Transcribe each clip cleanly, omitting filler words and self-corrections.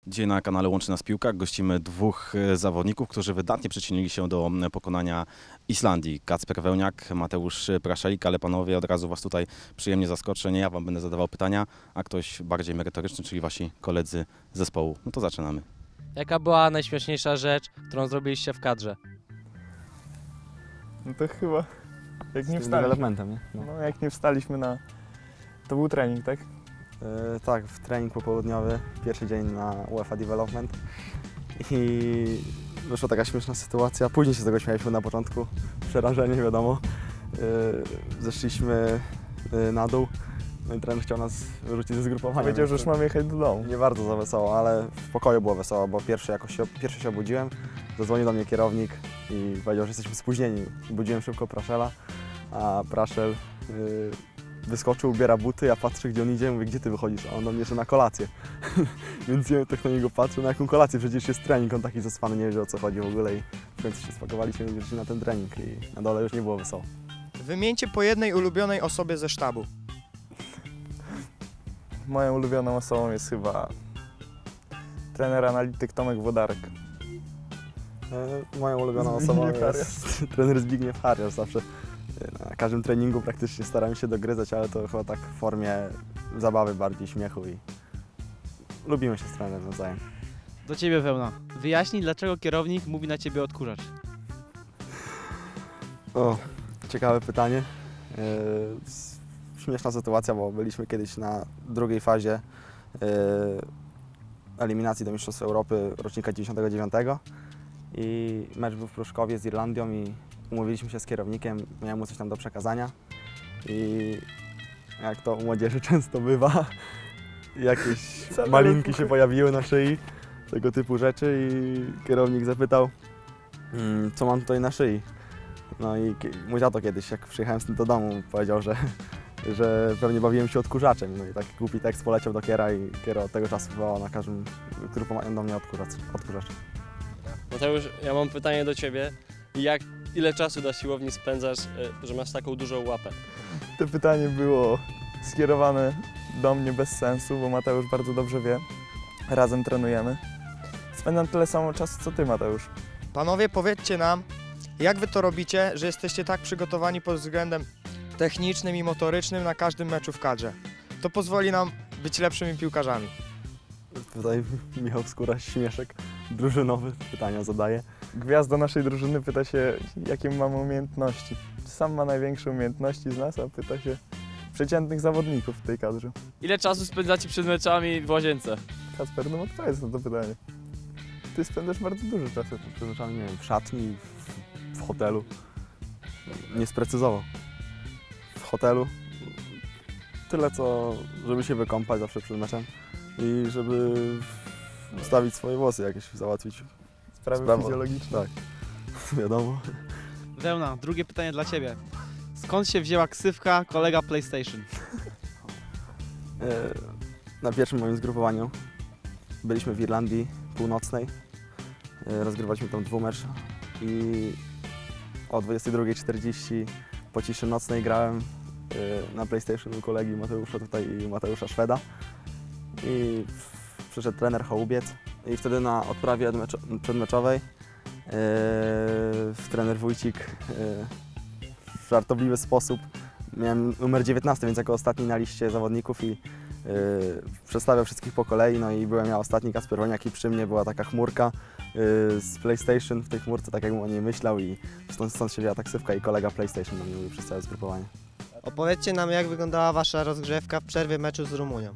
Dzisiaj na kanale Łączy Nas Piłka gościmy dwóch zawodników, którzy wydatnie przyczynili się do pokonania Islandii. Kacper Wełniak, Mateusz Praszelik, ale panowie, od razu was tutaj przyjemnie zaskoczę. Nie ja wam będę zadawał pytania, a ktoś bardziej merytoryczny, czyli wasi koledzy z zespołu. No to zaczynamy. Jaka była najśmieszniejsza rzecz, którą zrobiliście w kadrze? No to chyba jak nie wstaliśmy, developmentem, nie? No. no jak nie wstaliśmy na... To był trening, tak? Tak, w trening popołudniowy, pierwszy dzień na UEFA Development i wyszła taka śmieszna sytuacja, później się z tego śmialiśmy na początku, przerażenie wiadomo. Zeszliśmy na dół, no i trener chciał nas wyrzucić ze zgrupowania. Powiedział, że już mamy jechać do domu. Nie bardzo za wesoło, ale w pokoju było wesoło, bo pierwszy się obudziłem, zadzwonił do mnie kierownik i powiedział, że jesteśmy spóźnieni. Budziłem szybko Praszela, a Praszel wyskoczył, ubiera buty, ja patrzę, gdzie on idzie, mówię, gdzie ty wychodzisz? A on do mnie, że na kolację. Więc ja tak na niego patrzę, na jaką kolację, przecież jest trening, on taki zaspany, nie wie, o co chodzi w ogóle i w końcu się spakowaliśmy i wyszli na ten trening i na dole już nie było wesoło. Wymieńcie po jednej ulubionej osobie ze sztabu. Moją ulubioną osobą jest chyba trener analityk Tomek Włodarek. Moją ulubioną osobą jest trener Zbigniew Hariasz. Zawsze na każdym treningu praktycznie staramy się dogryzać, ale to chyba tak w formie zabawy, bardziej śmiechu i lubimy się z trenerem nawzajem. Do Ciebie Wełna. Wyjaśnij, dlaczego kierownik mówi na Ciebie odkurzacz. O, ciekawe pytanie. Śmieszna sytuacja, bo byliśmy kiedyś na drugiej fazie eliminacji do Mistrzostw Europy rocznika 99 i mecz był w Pruszkowie z Irlandią i umówiliśmy się z kierownikiem, miałem mu coś tam do przekazania i jak to u młodzieży często bywa, jakieś malinki się pojawiły na szyi, tego typu rzeczy i kierownik zapytał, co mam tutaj na szyi. No i mój tato kiedyś, jak przyjechałem z tym do domu, powiedział, że pewnie bawiłem się odkurzaczem. No i tak głupi tekst poleciał do kiera i kiera od tego czasu wołał na każdym grupu mają do mnie odkurzacz. Mateusz, ja mam pytanie do Ciebie. Ile czasu na siłowni spędzasz, że masz taką dużą łapę? To pytanie było skierowane do mnie bez sensu, bo Mateusz bardzo dobrze wie. Razem trenujemy. Spędzam tyle samo czasu, co ty, Mateusz. Panowie, powiedzcie nam, jak wy to robicie, że jesteście tak przygotowani pod względem technicznym i motorycznym na każdym meczu w kadrze. To pozwoli nam być lepszymi piłkarzami. Tutaj Michał Skóra, śmieszek drużynowy, pytania zadaje. Gwiazda naszej drużyny pyta się, jakie mamy umiejętności. Sam ma największe umiejętności z nas, a pyta się przeciętnych zawodników w tej kadrze. Ile czasu spędzacie przed meczami w łazience? Kacper, no odpowiedz na to pytanie. Ty spędzasz bardzo dużo czasu. Przepraszam, nie wiem, w szatni, w hotelu. Nie sprecyzował. W hotelu tyle co, żeby się wykąpać zawsze przed meczem i żeby ustawić swoje włosy, jakieś załatwić. Sprawy fizjologiczne. Tak, wiadomo. Wełna, drugie pytanie dla Ciebie. Skąd się wzięła ksywka kolega PlayStation? Na pierwszym moim zgrupowaniu byliśmy w Irlandii Północnej. Rozgrywaliśmy tam dwumecz i o 22:40 po ciszy nocnej grałem na PlayStation u kolegi Mateusza tutaj i Mateusza Szweda. I przyszedł trener Hołubiec i wtedy na odprawie przedmeczowej trener Wójcik w żartobliwy sposób, miałem numer 19, więc jako ostatni na liście zawodników i przedstawiał wszystkich po kolei, no i byłem ja ostatni, Kacper Wełniak i przy mnie była taka chmurka z PlayStation w tej chmurce, tak jakbym o niej myślał i stąd się wzięła taksywka i kolega PlayStation do mnie mówił przez całe zgrupowanie. Opowiedzcie nam, jak wyglądała wasza rozgrzewka w przerwie meczu z Rumunią.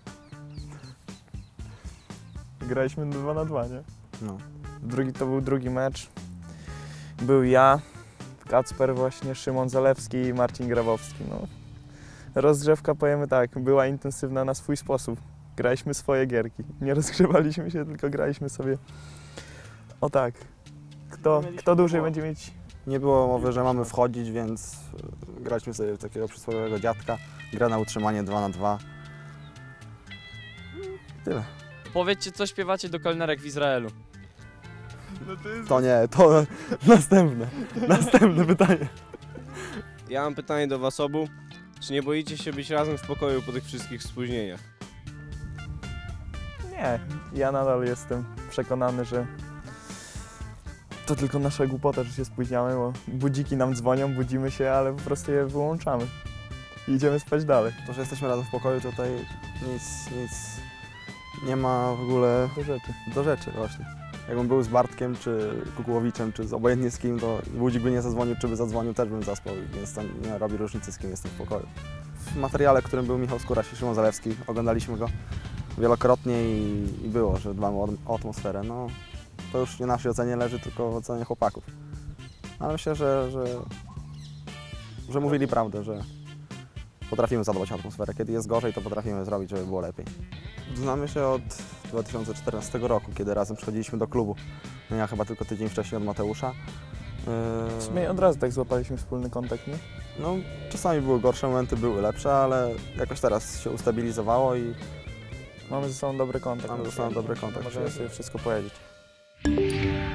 Graliśmy 2-2, nie? No. To był drugi mecz. Był ja, Kacper właśnie, Szymon Zalewski i Marcin Grabowski. No. Rozgrzewka, powiemy tak, była intensywna na swój sposób. Graliśmy swoje gierki. Nie rozgrzewaliśmy się, tylko graliśmy sobie o tak. Kto dłużej będzie mieć... Nie było mowy, że mamy wchodzić, więc graliśmy sobie w takiego przysłowiowego dziadka. Gra na utrzymanie 2-2. Tyle. Powiedzcie, co śpiewacie do kelnerek w Izraelu. To nie, to następne pytanie. Ja mam pytanie do was obu. Czy nie boicie się być razem w pokoju po tych wszystkich spóźnieniach? Nie, ja nadal jestem przekonany, że to tylko nasza głupota, że się spóźniamy, bo budziki nam dzwonią, budzimy się, ale po prostu je wyłączamy i idziemy spać dalej. To, że jesteśmy razem w pokoju, tutaj nic nie ma w ogóle Do rzeczy. właśnie. Jakbym był z Bartkiem, czy Kukułowiczem, czy obojętnie z kim, to budzik by nie zadzwonił, czy by zadzwonił, też bym zaspał, więc to nie robi różnicy, z kim jestem w pokoju. W materiale, w którym był Michał Skóraś i Szymon Zalewski, oglądaliśmy go wielokrotnie i było, że dbamy o atmosferę. No, to już nie w naszej ocenie leży, tylko w ocenie chłopaków. Ale myślę, że mówili prawdę, że potrafimy zadbać o atmosferę. Kiedy jest gorzej, to potrafimy zrobić, żeby było lepiej. Znamy się od 2014 roku, kiedy razem przychodziliśmy do klubu. No ja chyba tylko tydzień wcześniej od Mateusza. W sumie od razu tak złapaliśmy wspólny kontakt, nie? No, czasami były gorsze momenty, były lepsze, ale jakoś teraz się ustabilizowało i Mamy ze sobą dobry kontakt. Mamy ze sobą dobry kontakt. Możemy sobie wszystko powiedzieć.